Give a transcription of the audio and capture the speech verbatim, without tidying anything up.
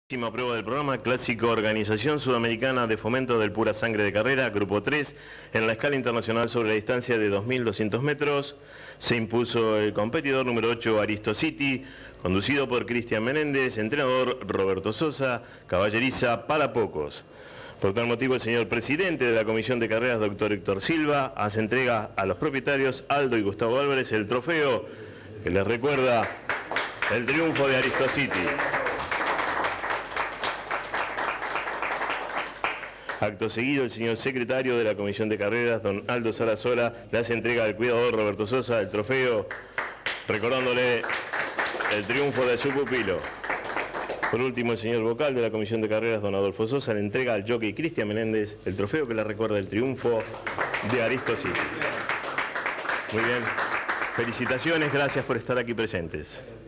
Última prueba del programa, clásico Organización Sudamericana de Fomento del Pura Sangre de Carrera, Grupo tres, en la escala internacional sobre la distancia de dos mil doscientos metros. Se impuso el competidor número ocho, Aristocity, conducido por Cristian Menéndez, entrenador Roberto Sosa, caballeriza para pocos. Por tal motivo, el señor presidente de la Comisión de Carreras, doctor Héctor Silva, hace entrega a los propietarios Aldo y Gustavo Álvarez el trofeo que les recuerda el triunfo de Aristocity. Acto seguido, el señor secretario de la Comisión de Carreras, don Aldo Sarasola, le hace entrega al cuidador Roberto Sosa el trofeo, recordándole el triunfo de su pupilo. Por último, el señor vocal de la Comisión de Carreras, don Adolfo Sosa, le entrega al jockey Cristian Menéndez el trofeo que le recuerda el triunfo de Aristocity. Muy bien. Felicitaciones, gracias por estar aquí presentes.